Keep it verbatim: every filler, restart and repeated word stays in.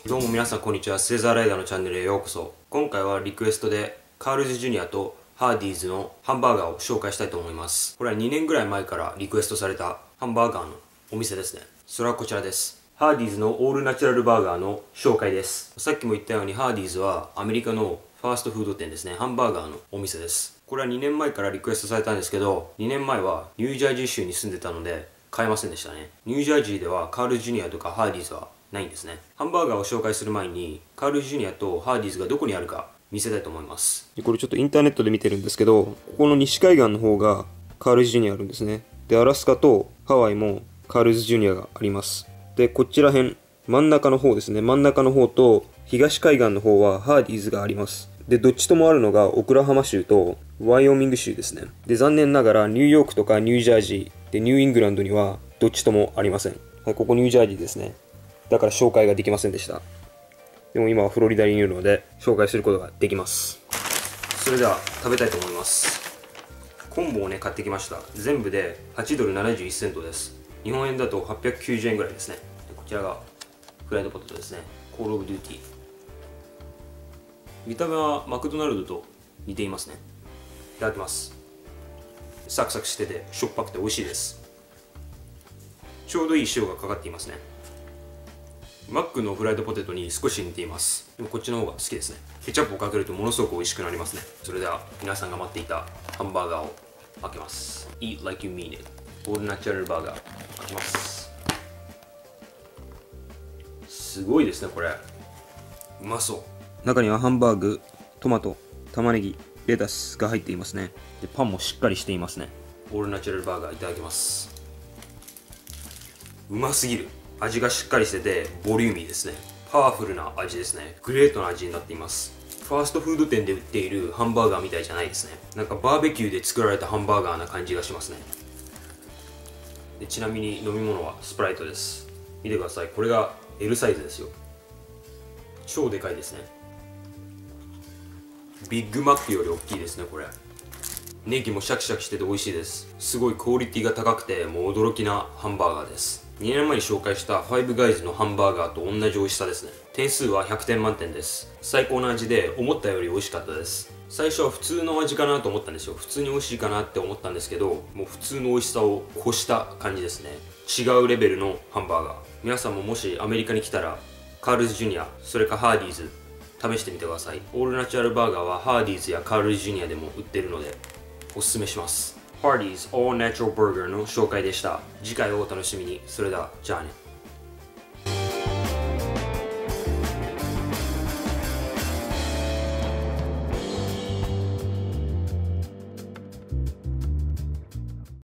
どうも皆さんこんにちは。セーザーライダーのチャンネルへようこそ。今回はリクエストでカールズジュニアとハーディーズのハンバーガーを紹介したいと思います。これはにねんぐらい前からリクエストされたハンバーガーのお店ですね。それはこちらです。ハーディーズのオールナチュラルバーガーの紹介です。さっきも言ったようにハーディーズはアメリカのファーストフード店ですね。ハンバーガーのお店です。これはにねんまえからリクエストされたんですけど、にねんまえはニュージャージー州に住んでたので買えませんでしたね。ニュージャージーではカールズジュニアとかハーディーズはないんですね。ハンバーガーを紹介する前にカールズジュニアとハーディーズがどこにあるか見せたいと思います。これちょっとインターネットで見てるんですけど、ここの西海岸の方がカールズジュニアあるんですね。で、アラスカとハワイもカールズジュニアがあります。で、こちら辺、真ん中の方ですね。真ん中の方と東海岸の方はハーディーズがあります。で、どっちともあるのがオクラハマ州とワイオミング州ですね。で、残念ながらニューヨークとかニュージャージーでニューイングランドにはどっちともありません。はい、ここニュージャージーですね。だから紹介ができませんでした。でも今はフロリダにいるので紹介することができます。それでは食べたいと思います。コンボをね買ってきました。全部ではちドルななじゅういちセントです。日本円だとはっぴゃくきゅうじゅうえんぐらいですね。でこちらがフライドポテトですね。コールオブデューティー。見た目はマクドナルドと似ていますね。いただきます。サクサクしててしょっぱくて美味しいです。ちょうどいい塩がかかっていますね。マックのフライドポテトに少し似ています。でもこっちの方が好きですね。ケチャップをかけるとものすごく美味しくなりますね。それでは皆さんが待っていたハンバーガーを開けます。Eat like you mean it。オールナチュラルバーガー開けます。すごいですねこれ。うまそう。中にはハンバーグ、トマト、玉ねぎ、レタスが入っていますね。でパンもしっかりしていますね。オールナチュラルバーガーいただきます。うますぎる。味がしっかりしててボリューミーですね。パワフルな味ですね。グレートな味になっています。ファーストフード店で売っているハンバーガーみたいじゃないですね。なんかバーベキューで作られたハンバーガーな感じがしますね。でちなみに飲み物はスプライトです。見てください。これが エル サイズですよ。超でかいですね。ビッグマックより大きいですねこれ。ネギもシャキシャキしてて美味しいです。すごいクオリティが高くてもう驚きなハンバーガーです。にねんまえに紹介したファイブガイズのハンバーガーと同じ美味しさですね。点数はひゃくてん満点です。最高の味で思ったより美味しかったです。最初は普通の味かなと思ったんですよ。普通に美味しいかなって思ったんですけど、もう普通の美味しさを越した感じですね。違うレベルのハンバーガー。皆さんももしアメリカに来たらカールズジュニア、それかハーディーズ試してみてください。オールナチュラルバーガーはハーディーズやカールズジュニアでも売ってるのでおすすめします。ハーディーズ All Natural Burger の紹介でした。次回をお楽しみに。それではじゃあね。